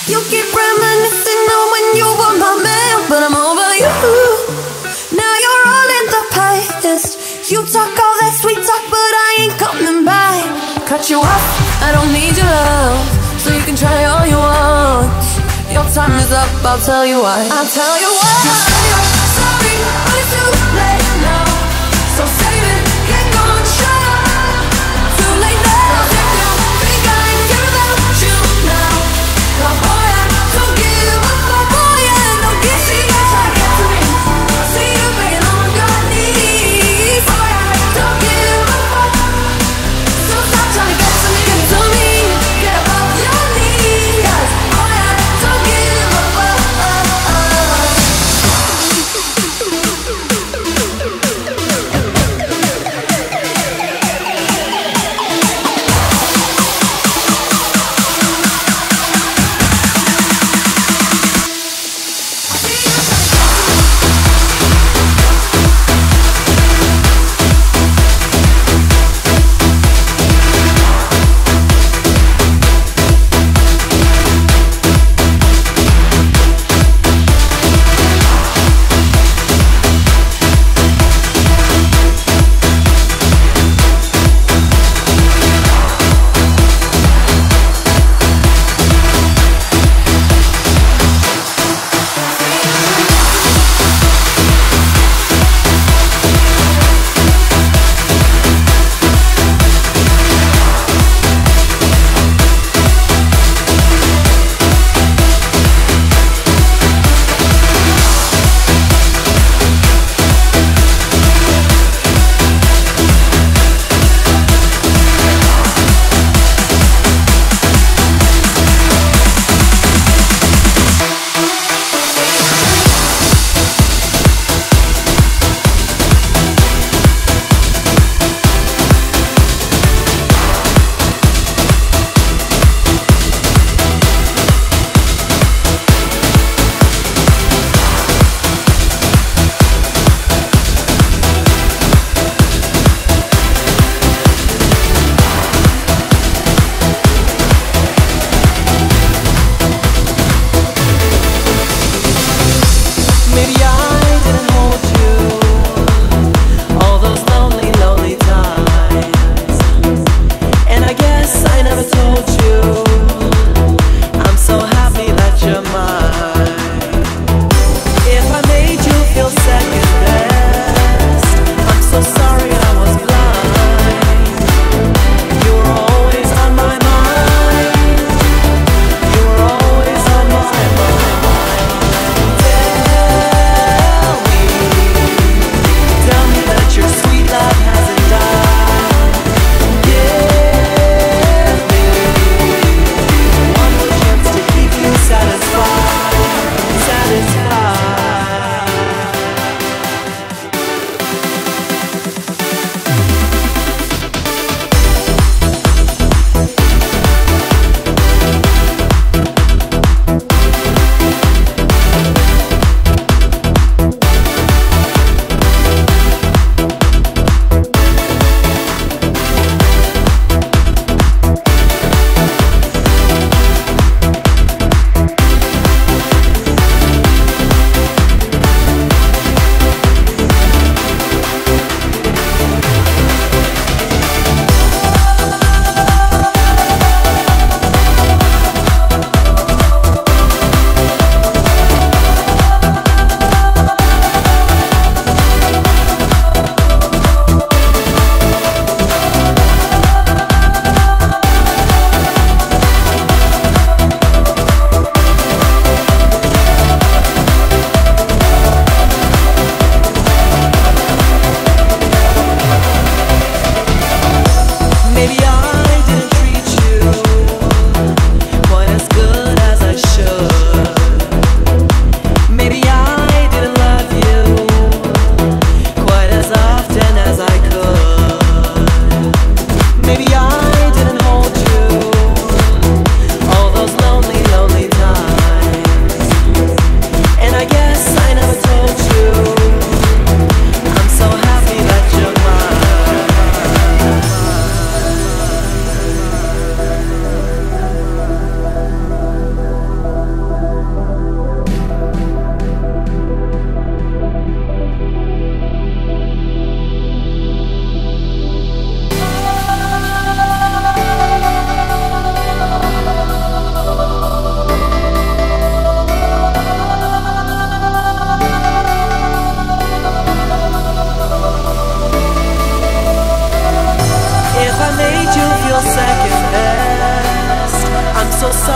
You keep reminiscing on when you were my man, but I'm over you. Now you're all in the past. You talk all that sweet talk, but I ain't coming back. Cut you off, I don't need your love, so you can try all you want. Your time is up, I'll tell you why. I'll tell you why. You say you're sorry, but it's too late now. So save it, get gone, shut up. Too late now. If you think I ain't care about you now, oh boy, I don't give up. Oh boy, I don't give up. See you try to get to me. See you begging on your knees. Boy, I don't give up. So stop trying to get to me. Get to me. Get above your knees. Boy, I don't give up.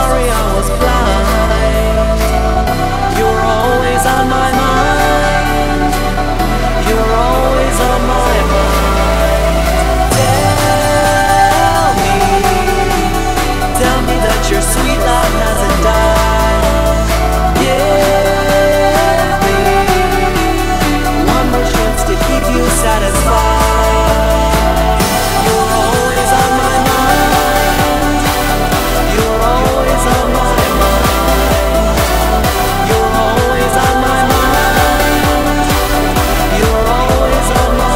sorry I was blind. You're always on my mind. You're always on my mind. Tell me that your sweet love hasn't died. Give me one more chance to keep you satisfied. You're always on my mind. You're always on my mind. You're always on my mind. You're always on my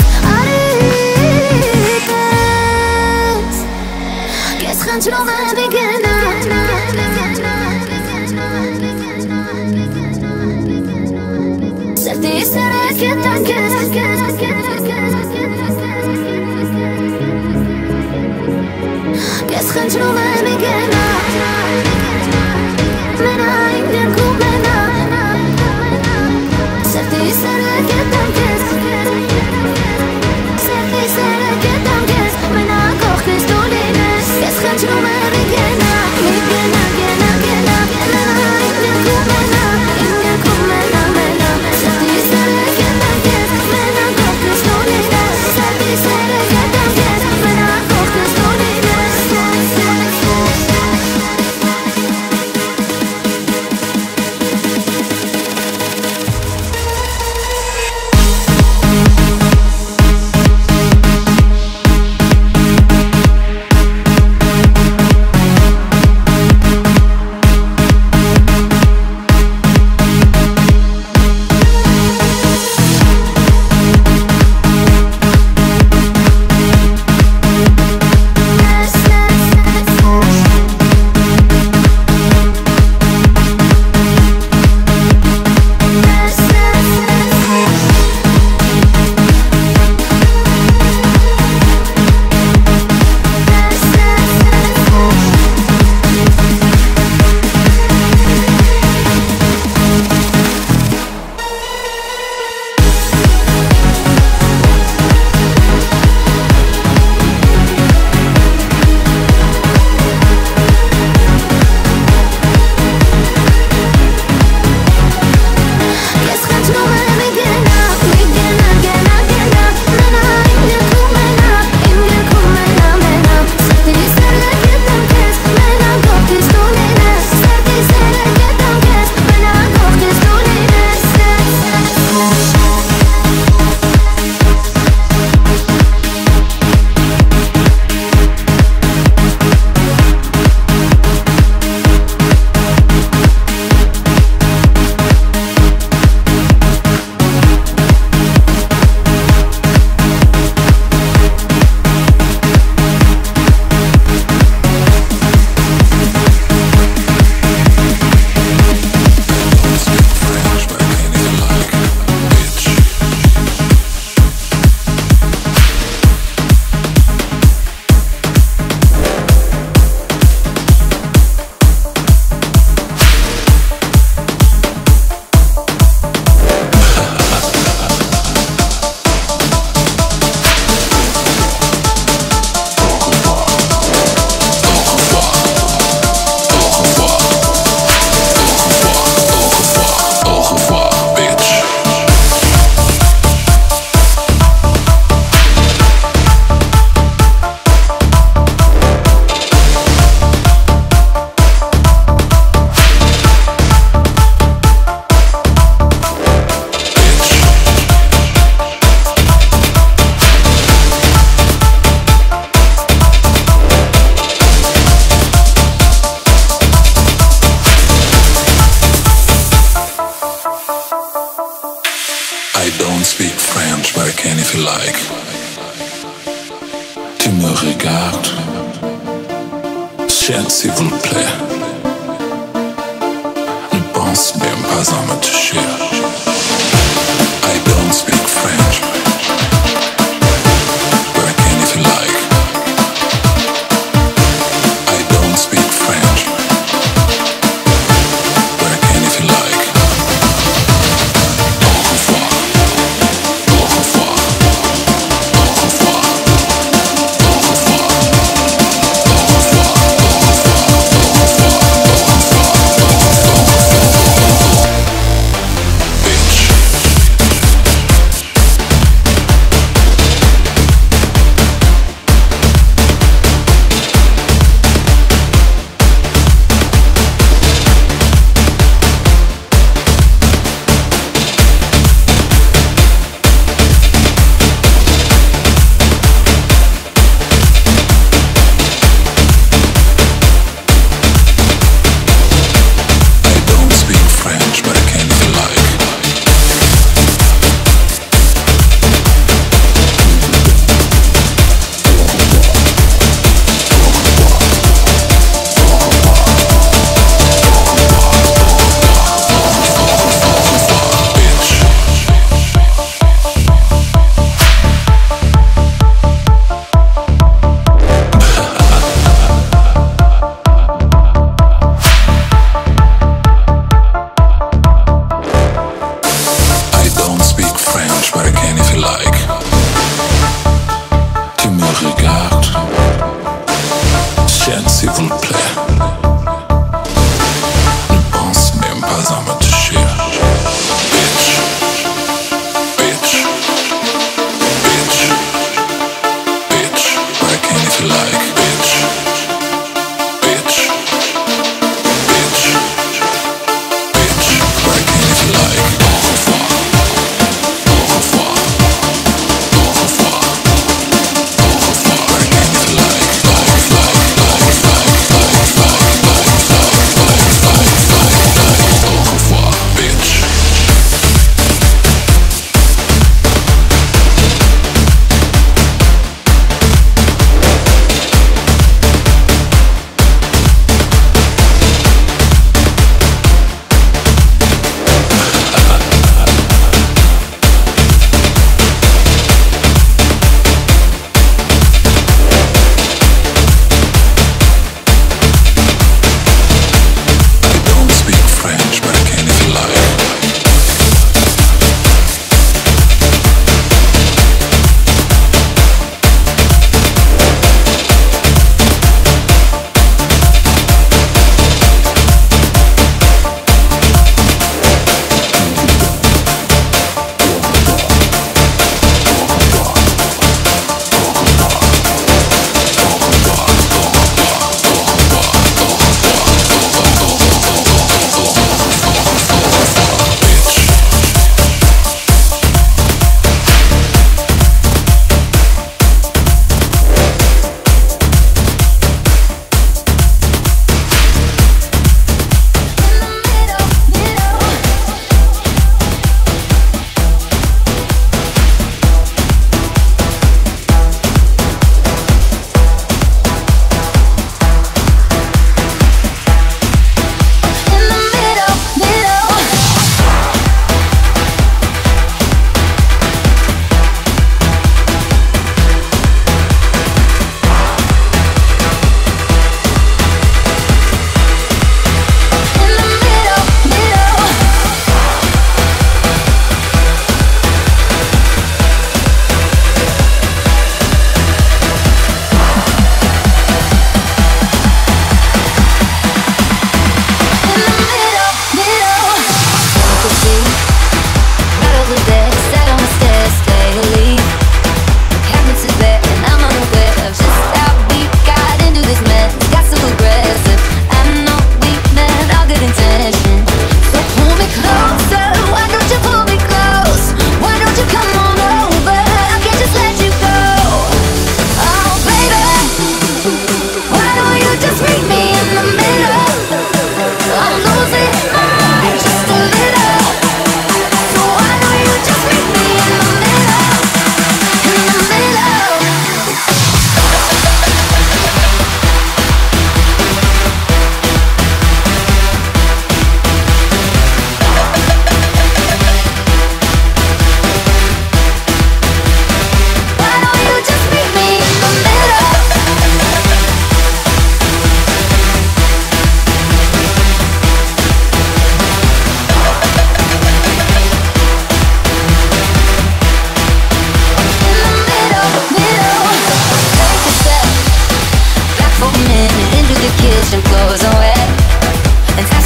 Can't you know that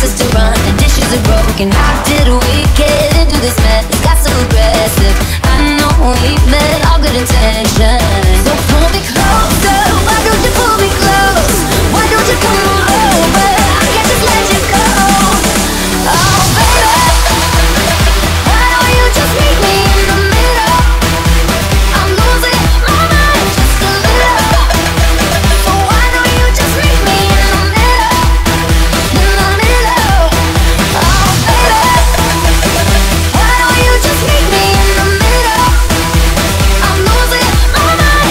places to run, the dishes are broken. How did we get into this mess? Got so aggressive. I know we meant all good intentions. So pull me closer, why don't you pull me close? Why don't you come on over? I can't just let you go. Oh baby, why don't you just meet me in the middle? I'm losing my mind just a little. So why don't you just meet me in the middle? In the middle. Oh baby, why don't you just meet me in the middle? I'm losing my mind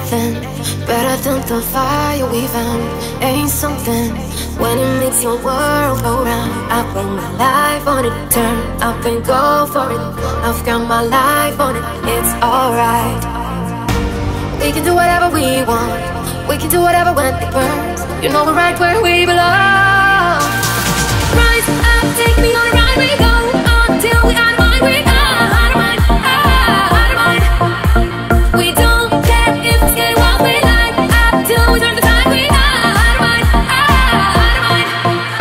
nothing better than the fire we found. Ain't something when it makes your world go round. I put my life on it, turn up and go for it. I've got my life on it, it's alright. We can do whatever we want, we can do whatever when it burns. You know we're right where we belong. Rise up, take me on a ride, we go until we out of mind, we out of mind, out of mind. We don't care if it's getting what we like, up till we turn the time, we out of mind, out of mind.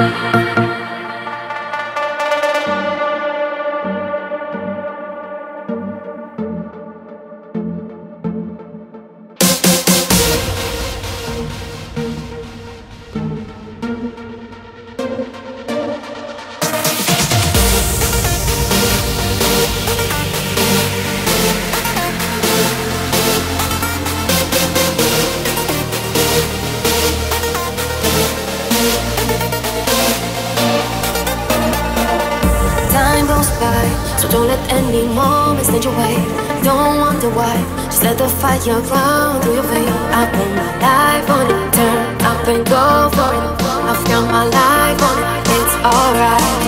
So don't let any moments stand your way. Don't wonder why, just let the fire burn through your veins. I put my life on it, turn up and go for it. I've got my life on it, it's alright.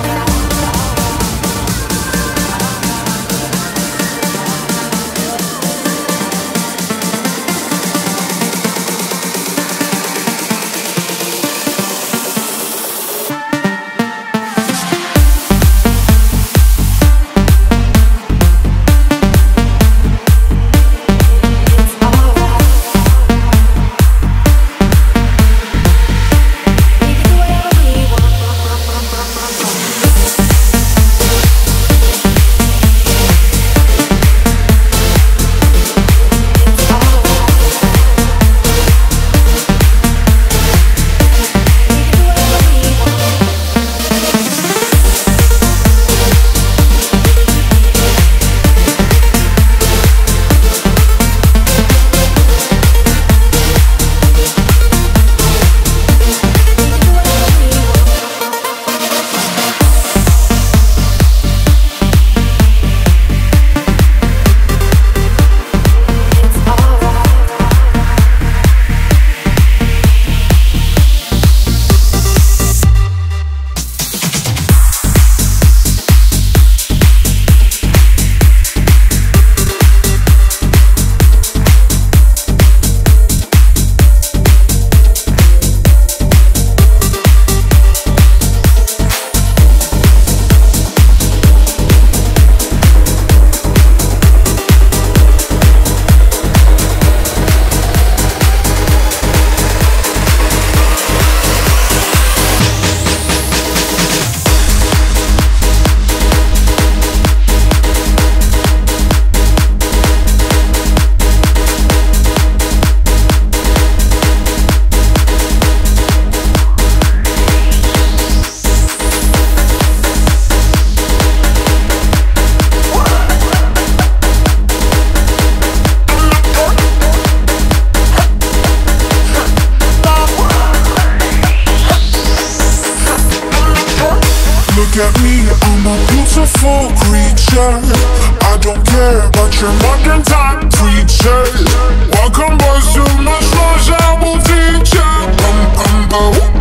Look at me, I'm a beautiful creature. I don't care about your modern time preachers. Welcome boys to my slush, I will teach ya. Pum pum bo,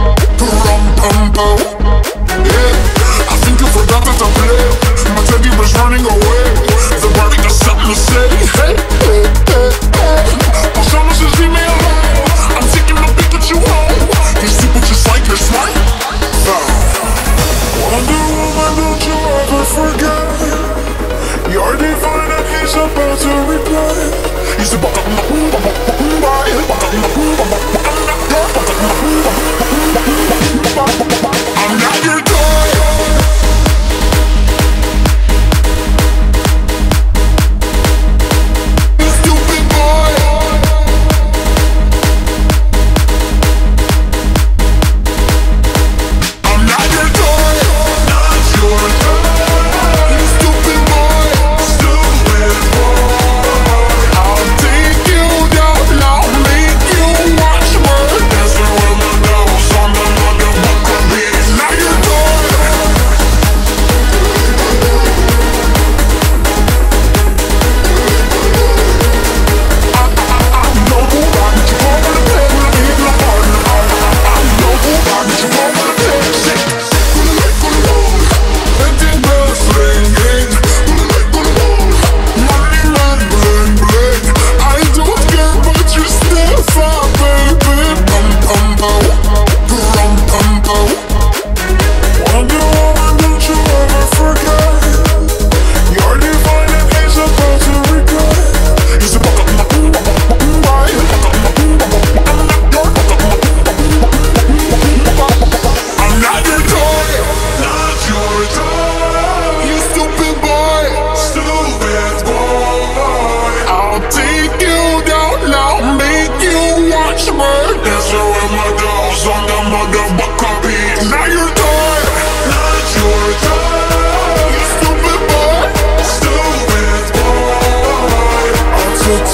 pum pum bo. Yeah, I think you forgot that I play. My teddy was running away. The party got something to say. Hey, hey, hey, hey. My summer says leave me alone. I'm taking my Pikachu home. These people just like your smile. Wonder Woman, don't you ever forget. You're divine and he's about to reply. He's about I'm not your toy.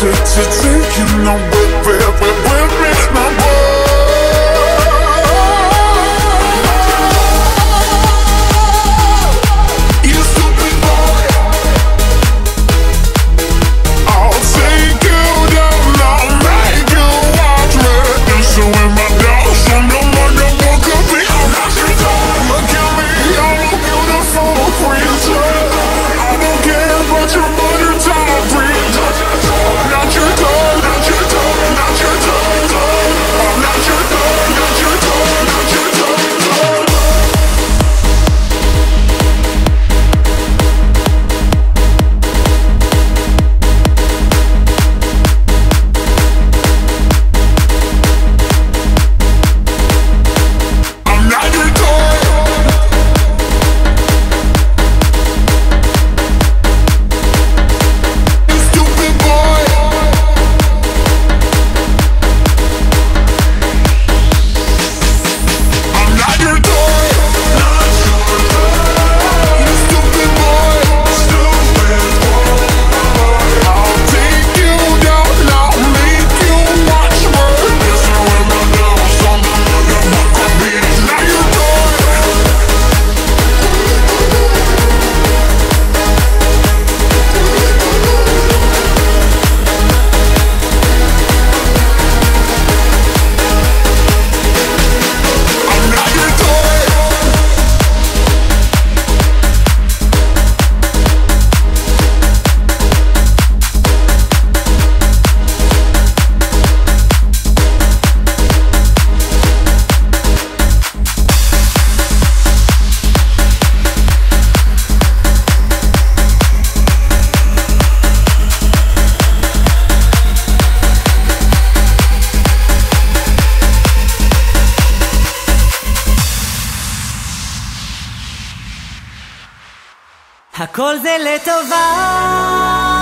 Take you now with me, my boy. You stupid boy, I'll take you down, I'll make you watch me. So in my house, I'm no motherfucker, be I'm not your dog. Look at me, I'm a beautiful creature. I don't care about your mother top breed. Not your dog, not your dog, not your dog, dog. I'm not your dog, not your dog, not your dog, dog. I'm not your dog. You stupid boy. I'm not your toy. Not your toy. You stupid boy. Stupid boy. I'll take you down, I'll make you watch me. Yes, I will not know something motherfucker beat. Not your toy. I'm not your toy. הכל זה לטובה